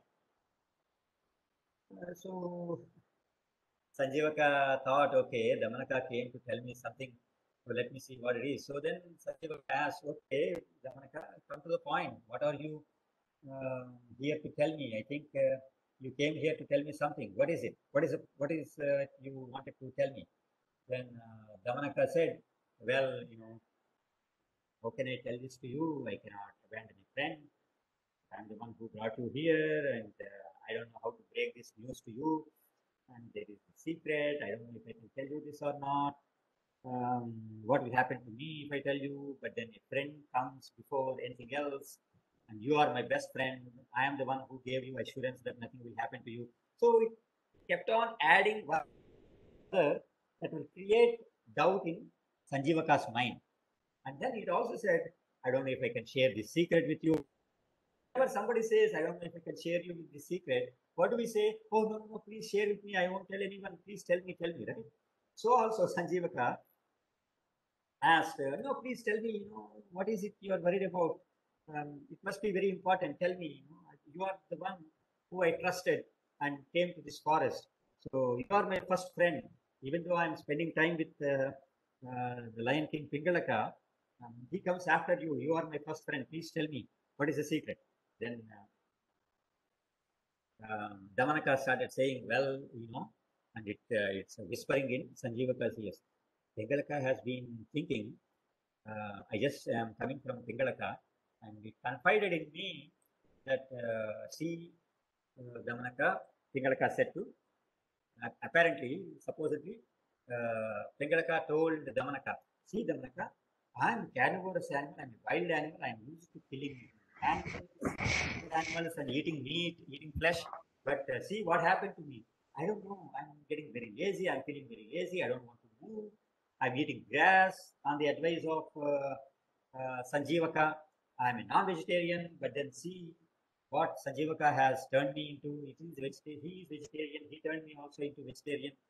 Uh, so Sanjeevaka thought, okay, Damanaka came to tell me something, so let me see what it is. So then Sanjeevaka asked, okay, Damanaka, come to the point. What are you uh, here to tell me? I think uh, you came here to tell me something. What is it? What is it? What is uh, you wanted to tell me? Then uh, Damanaka said, well, you know, how can I tell this to you? I cannot abandon a friend. I'm the one who brought you here, and uh, I don't know how to break this news to you. And there is a secret. I don't know if I can tell you this or not. Um, what will happen to me if I tell you? But then a friend comes before anything else, and you are my best friend. I am the one who gave you assurance that nothing will happen to you. So it kept on adding one other that will create doubt in Sanjeevaka's mind. And then it also said, I don't know if I can share this secret with you. Whenever somebody says, I don't know if I can share you with this secret, what do we say? Oh, no, no, please share with me. I won't tell anyone. Please tell me, tell me, right? So also Sanjeevaka asked, no, please tell me, you know, what is it you are worried about? Um, it must be very important. Tell me, you know, you are the one who I trusted and came to this forest. So you are my first friend. Even though I'm spending time with uh, uh, the Lion King Pingalaka, um, he comes after you. You are my first friend. Please tell me, what is the secret? Then uh, um, Damanaka started saying, well, you know, and it uh, it's whispering in Sanjeevaka's ears. Pingalaka has been thinking, uh, I just am coming from Pingalaka, and it confided in me that, uh, see, uh, Damanaka, Pingalaka said to, uh, apparently, supposedly, uh, Pingalaka told Damanaka, see, Damanaka, I am carnivorous animal, I am a wild animal, I am used to killing animals, animals and eating meat, eating flesh. But uh, see what happened to me. I don't know. I'm getting very lazy. I'm feeling very lazy. I don't want to move. I'm eating grass on the advice of uh, uh, Sanjeevaka. I'm a non-vegetarian. But then see what Sanjeevaka has turned me into. It is vegetarian. He is vegetarian. He turned me also into vegetarian.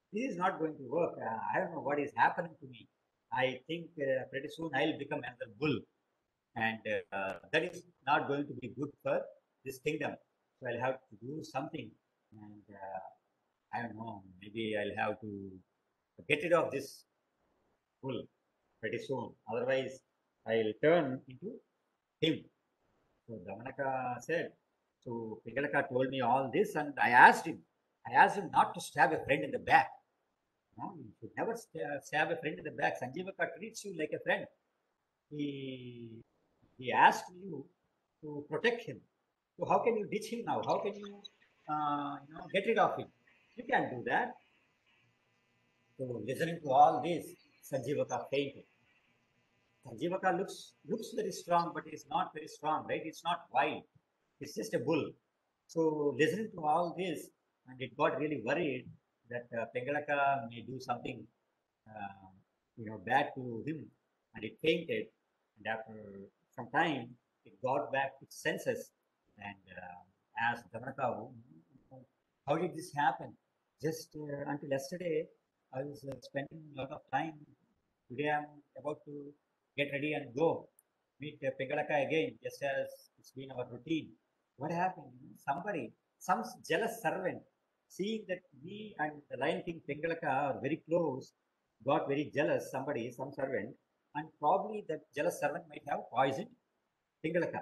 this is not going to work. Uh, I don't know what is happening to me. I think uh, pretty soon I'll become another bull, and uh, that is not going to be good for this kingdom. So I'll have to do something, and uh, I don't know. Maybe I'll have to get rid of this bull pretty soon. Otherwise, I'll turn into him. So Damanaka said, so Pingalaka told me all this, and I asked him, I asked him not to stab a friend in the back. No, you should never sta- stab a friend in the back. Sanjeevaka treats you like a friend. He he asked you to protect him. So how can you ditch him now? How can you, uh, you know, get rid of him? You can't do that. So listening to all this, Sanjeevaka fainted. Sanjeevaka looks looks very strong, but is not very strong, right? It's not wild. It's just a bull. So listening to all this, and it got really worried that uh, Pengalaka may do something, uh, you know, bad to him, and it fainted. And after some time, it got back its senses and uh, asked Damanaka, how did this happen? Just uh, until yesterday, I was uh, spending a lot of time. Today, I'm about to get ready and go meet uh, Pengalaka again, just as it's been our routine. What happened? Somebody, some jealous servant, seeing that me and the Lion King Pengalaka are very close, got very jealous. Somebody, some servant, and probably that jealous servant might have poisoned Pengalaka.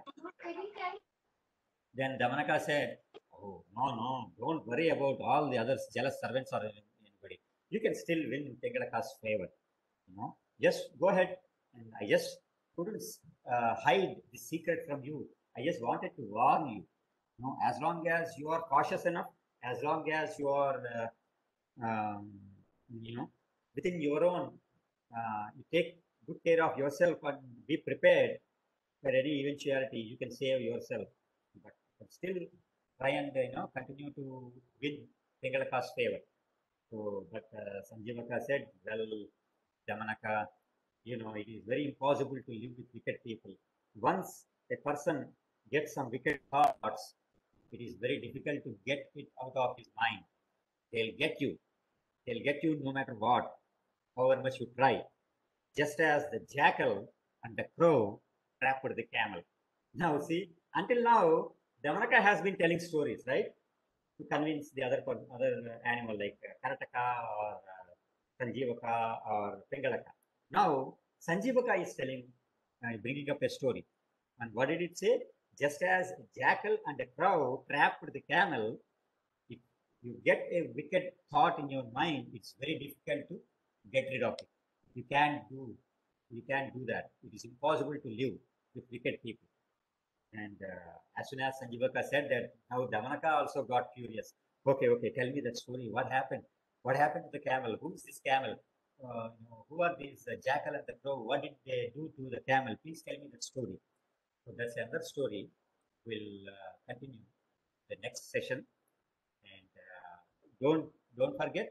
Then Damanaka said, "Oh no, no, don't worry about all the other jealous servants or anybody. You can still win Pengalaka's favor. You know, just go ahead." And I just couldn't uh, hide the secret from you. I just wanted to warn you. You know, as long as you are cautious enough, as long as you are, uh, um, you know, within your own, uh, you take good care of yourself and be prepared for any eventuality. You can save yourself, but, but still try and uh, you know continue to win Pengalaka's favor. So, but uh, Sanjeevaka said, well, Damanaka, you know, it is very impossible to live with wicked people. Once a person gets some wicked thoughts, it is very difficult to get it out of his mind. They'll get you. They'll get you no matter what, however much you try. Just as the jackal and the crow trapped the camel. Now, see, until now, Damanaka has been telling stories, right? To convince the other other animal like uh, Karataka or uh, Sanjeevaka or Pengalaka. Now, Sanjeevaka is telling, uh, bringing up a story. And what did it say? Just as a jackal and a crow trapped the camel, if you get a wicked thought in your mind, it's very difficult to get rid of it. You can't do, you can't do that. It is impossible to live with wicked people. And uh, as soon as Sanjeevaka said that, now Damanaka also got curious. Okay, okay, tell me that story. What happened? What happened to the camel? Who is this camel? Uh, you know, who are these uh, jackal and the crow? What did they do to the camel? Please tell me that story. So that's another story. We'll uh, continue the next session. And uh, don't don't forget,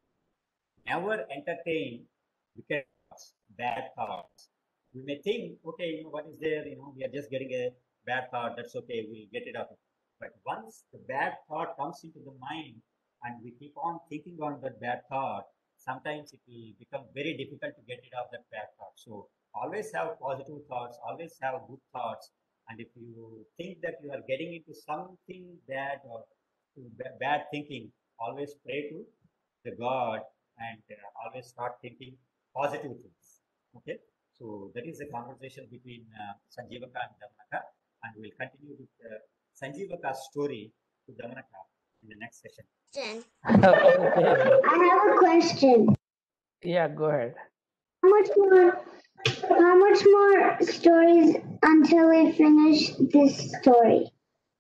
never entertain wicked thoughts, bad thoughts. We may think, okay, you know, what is there? You know, we are just getting a bad thought. That's okay. We'll get it out. But once the bad thought comes into the mind and we keep on thinking on that bad thought, sometimes it will become very difficult to get rid of that bad thought. So always have positive thoughts, always have good thoughts. And if you think that you are getting into something bad or bad thinking, always pray to the God and uh, always start thinking positive things. Okay, so that is the conversation between uh, Sanjeevaka and Damanaka, and we'll continue with uh, Sanjeevaka's story to Damanaka in the next session. Okay. I have a question. Yeah, go ahead. How much more? How much more stories until we finish this story?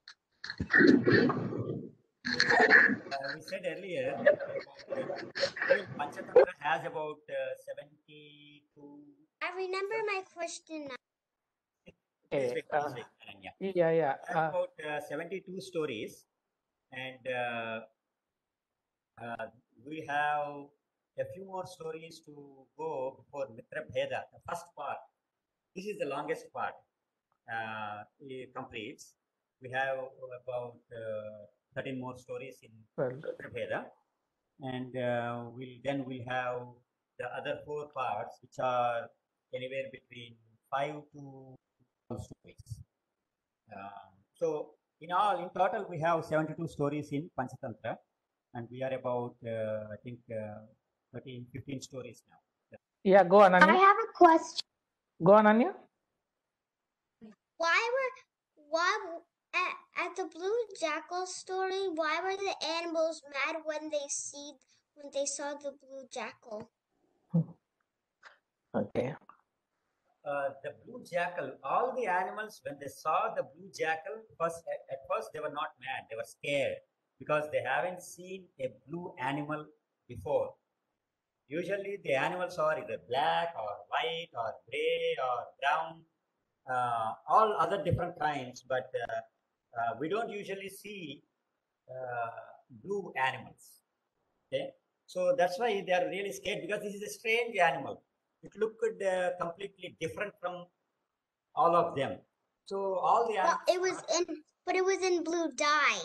Uh, we said earlier that about, uh, whole Panchatantra has about uh, seventy-two. I remember my question now. Please Okay, wait, uh, please wait, Ananya. yeah, yeah. Have Uh, about uh, seventy-two stories, and uh, uh, we have a few more stories to go before Mitra Bheda, the first part. This is the longest part. Uh, it completes. We have about uh, thirteen more stories in well, Mitra Bheda. and uh, we'll then we'll have the other four parts, which are anywhere between five to twelve stories. Um, so in all, in total, we have seventy-two stories in Panchatantra, and we are about, uh, I think, uh, thirteen, fifteen stories now. Yeah, go on, I Anya. have a question. Go on, Anya. Why were why at, at the Blue Jackal story? Why were the animals mad when they see when they saw the blue jackal? Okay. Uh, the blue jackal, all the animals, when they saw the blue jackal, first at, at first they were not mad, they were scared because they haven't seen a blue animal before. Usually the animals are either black or white or gray or brown, uh, all other different kinds, but uh, uh, we don't usually see uh, blue animals. Okay, so that's why they are really scared, because this is a strange animal. It looked uh, completely different from all of them. So all the Well, animals, it was in, but it was in blue dye.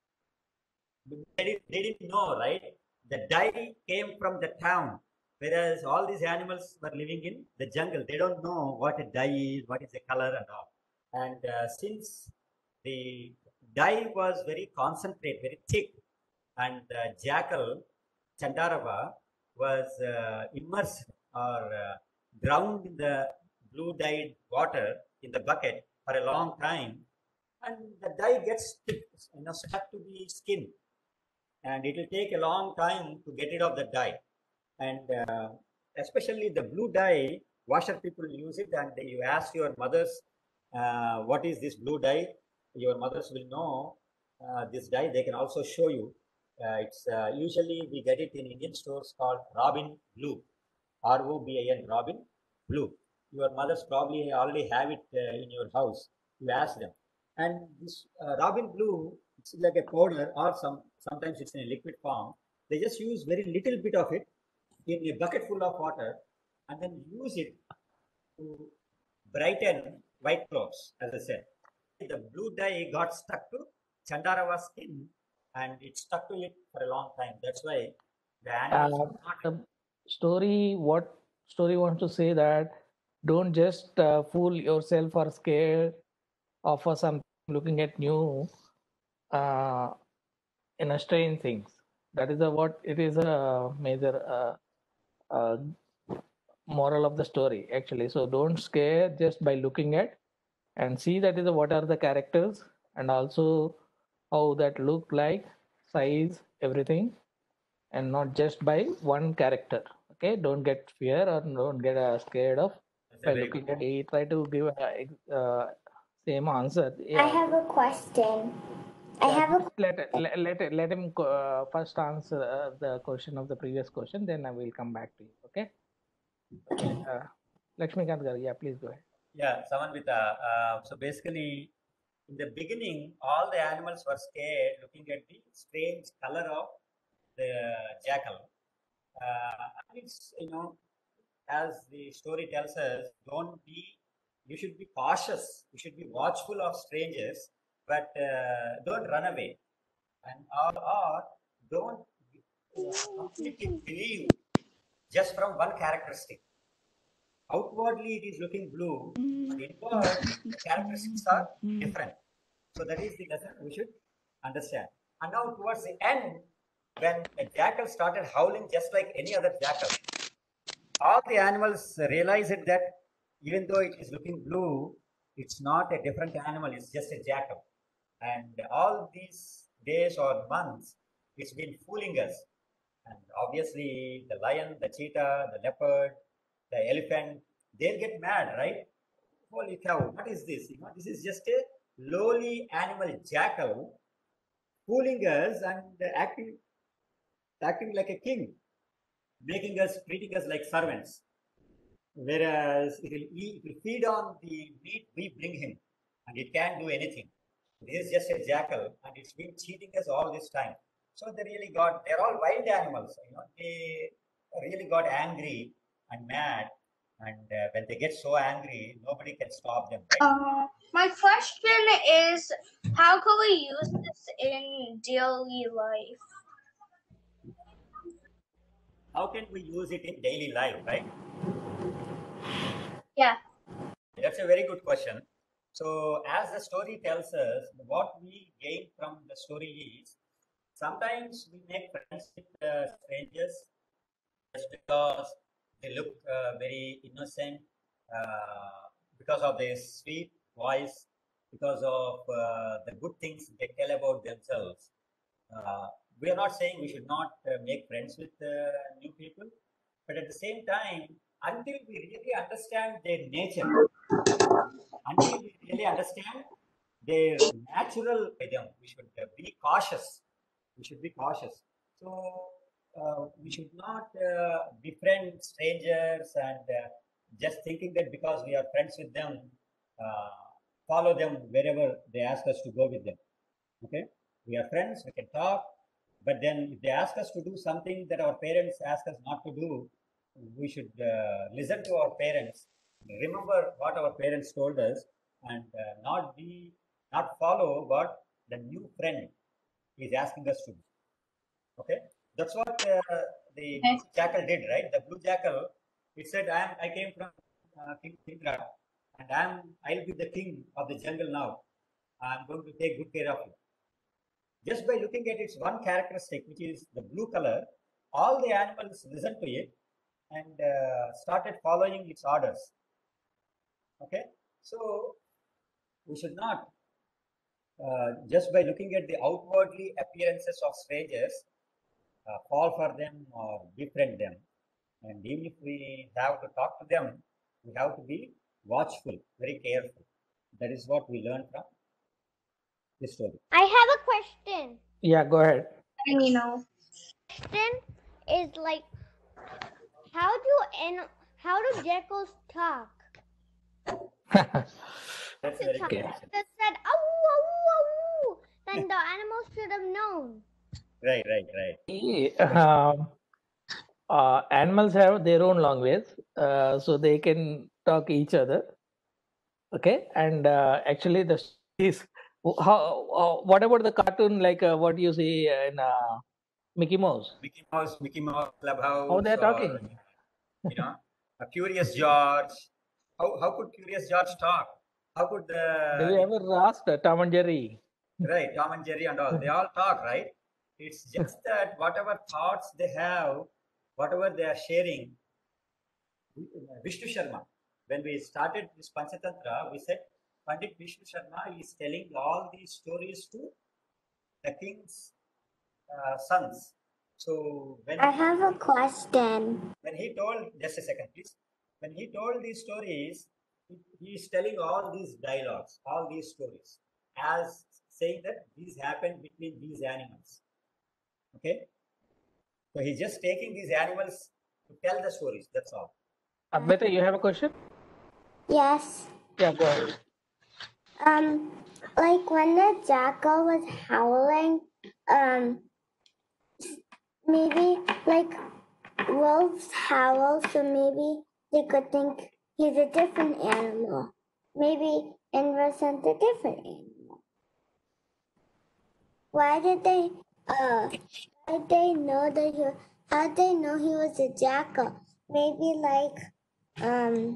they, did, they didn't know, right? The dye came from the town, whereas all these animals were living in the jungle. They don't know what a dye is, what is the color and all. And uh, since the dye was very concentrate, very thick, and the jackal, Chandarava, was uh, immersed or uh, drowned in the blue dyed water in the bucket for a long time, and the dye gets stick, you know, stuck to the skin, and it will take a long time to get rid of the dye. And uh, especially the blue dye, washer people use it, and you ask your mothers, uh, what is this blue dye? Your mothers will know uh, this dye. They can also show you. Uh, it's uh, usually we get it in Indian stores called Robin Blue, R O B I N, Robin Blue. Your mothers probably already have it uh, in your house. You ask them. And this uh, Robin Blue, it's like a powder, or some sometimes it's in a liquid form. They just use very little bit of it in a bucket full of water, and then use it to brighten white clothes, as I said. The blue dye got stuck to Chandarava's skin, and it stuck to it for a long time. That's why the animals Uh, were not. the story, what story wants to say that don't just uh, fool yourself or scare or for something looking at new uh, in a strange things. That is a what it is a major uh, uh, moral of the story actually. So don't scare just by looking at and see that is a, what are the characters and also how that look like, size, everything, and not just by one character. Okay, don't get fear or don't get uh, scared of That's a by very looking good at it. Try to give a uh, same answer. I Yeah, have a question. I yeah. have a Let let let, let him uh, first answer uh, the question of the previous question. Then I will come back to you. Okay. Okay. Uh, Lakshmikant Garu, yeah, please go ahead. Yeah, Samanvita. Uh, so basically, in the beginning, all the animals were scared looking at the strange color of the jackal. Uh, and it's, you know, as the story tells us, don't be, you should be cautious, you should be watchful of strangers, but uh, don't run away. And or, or don't uh, completely believe just from one characteristic. Outwardly, it is looking blue, but inward, the characteristics are different. So that is the lesson we should understand. And now towards the end, when a jackal started howling just like any other jackal, all the animals realized that even though it is looking blue, it's not a different animal, it's just a jackal. And all these days or months, it's been fooling us. And obviously, the lion, the cheetah, the leopard, the elephant, they'll get mad, right? Holy cow, what is this? You know, this is just a lowly animal jackal fooling us and acting acting like a king, making us, treating us like servants. Whereas it will, eat, it will feed on the meat we bring him, and it can't do anything. This is just a jackal, and it's been cheating us all this time. So they really got, they're all wild animals, you know, they really got angry and mad. And uh, when they get so angry, nobody can stop them, right? Uh, my question is, how can we use this in daily life? how can we use it in daily life, right? Yeah. That's a very good question. So, as the story tells us, what we gain from the story is sometimes we make friends with uh, strangers just because they look uh, very innocent, uh, because of their sweet voice, because of uh, the good things they tell about themselves. Uh, we are not saying we should not uh, make friends with uh, new people, but at the same time, until we really understand their nature, until we really understand their natural rhythm, we should uh, be cautious. We should be cautious. So uh, we should not uh, befriend strangers and uh, just thinking that because we are friends with them, uh, follow them wherever they ask us to go with them. Okay, we are friends, we can talk, but then if they ask us to do something that our parents ask us not to do, we should uh, listen to our parents, remember what our parents told us, and uh, not be not follow what the new friend is asking us to do. Okay, that's what uh, the Okay. jackal did, right? The blue jackal, it said, "I am. I came from uh, King Indra, and I am. I'll be the king of the jungle now. I'm going to take good care of you." Just by looking at its one characteristic, which is the blue color, all the animals listened to it and uh, started following its orders. Okay, so we should not uh, just by looking at the outwardly appearances of strangers uh, fall for them or befriend them. And even if we have to talk to them, we have to be watchful, very careful. That is what we learn from this story. I have a question. Yeah, go ahead. Letting me know. Question is like, how do and how do jackals talk? That's a To very talk. good Okay. question. That said, ow, ow, ow. Then the animals should have known. Right, right, right. Yeah, um, uh, animals have their own language, uh, so they can talk each other. Okay, and uh, actually the is how uh, what about the cartoon, like uh, what you see in uh, Mickey Mouse? Mickey Mouse, Mickey Mouse How Clubhouse, they're or talking? you know, a Curious George. How how could Curious George talk? How could Do the you ever ask uh, Tom and Jerry? right Tom and Jerry and all? They all talk, right? It's just that whatever thoughts they have, whatever they are sharing. Vishnu Sharma, when we started this Panchatantra, we said Pandit Vishnu Sharma is telling all these stories to the king's uh, sons. So when I have a question. when he told, just a second, please. When he told these stories, he, he is telling all these dialogues, all these stories, as saying that these happened between these animals. Okay, so he's just taking these animals to tell the stories. That's all. Advaita, you have a question? Yes. Yeah, go ahead. Um, like when the jackal was howling, um, maybe like wolves howl, so maybe they could think he's a different animal. Maybe Indra sent a different animal. Why did they? Uh, why did they know that he? How did they know he was a jackal? Maybe like, um,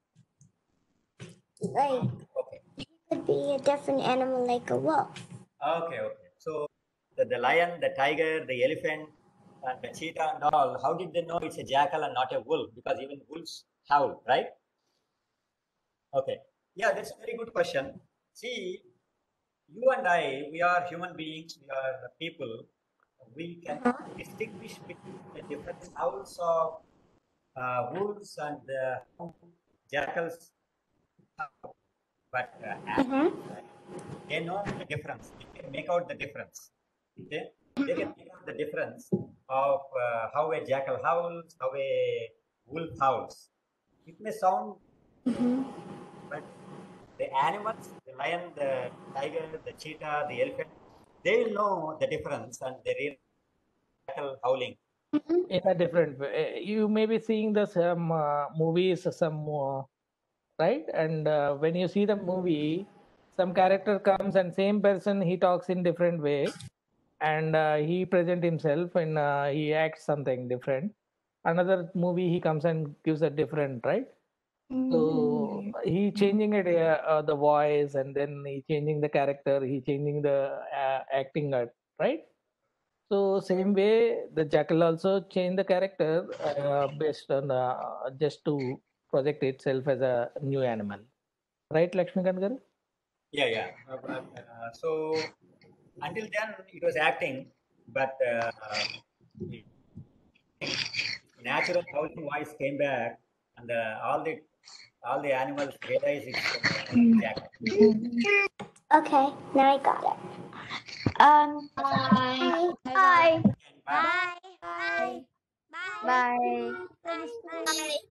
like Okay. he could be a different animal, like a wolf. Okay, okay. So the, the lion, the tiger, the elephant, and the cheetah and all, how did they know it's a jackal and not a wolf? Because even wolves howl, right? Okay. Yeah, that's a very good question. See, you and I, we are human beings, we are people. We can distinguish between the different howls of uh, wolves and uh, jackals. But uh, animals, they know the difference. They can make out the difference. Okay? They can make out the difference of uh, how a jackal howls, how a wolf howls. It may sound, but the animals, the lion, the tiger, the cheetah, the elephant, they will know the difference and the real jackal howling. In a different way. You may be seeing the some uh, movies, some uh, right, and uh, when you see the movie, some character comes and same person he talks in different way, and uh, he present himself and uh, he acts something different. another movie he comes and gives a different, right? So he changing it, uh, uh, the voice, and then he changing the character, he changing the uh, acting, art, right? So same way, the jackal also changed the character uh, based on uh, just to project itself as a new animal, right, Lakshmikant garu? Yeah, yeah. Uh, uh, uh, so until then it was acting, but uh, natural howling voice came back, and uh, all the all the animals realized it's uh, jackal. Okay, now I got it. Um, Bye. bye. Bye. Bye. Bye. Bye. Bye. Bye.